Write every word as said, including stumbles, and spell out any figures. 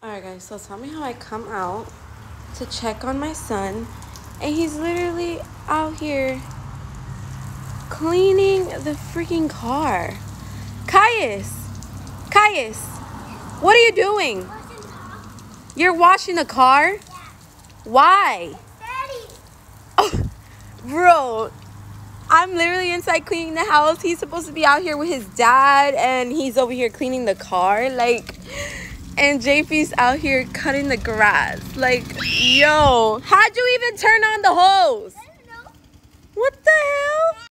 Alright guys, so tell me how I come out to check on my son and he's literally out here cleaning the freaking car. Caius! Caius! What are you doing? You're washing the car? Why? Daddy. Oh, bro, I'm literally inside cleaning the house. He's supposed to be out here with his dad and he's over here cleaning the car. Like, and J P's out here cutting the grass. Like, yo, how'd you even turn on the hose? I don't know. What the hell?